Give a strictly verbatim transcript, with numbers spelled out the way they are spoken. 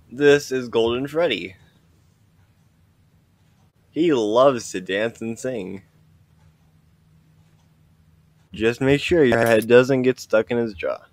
This is Golden Freddy. He loves to dance and sing. Just make sure your head doesn't get stuck in his jaw.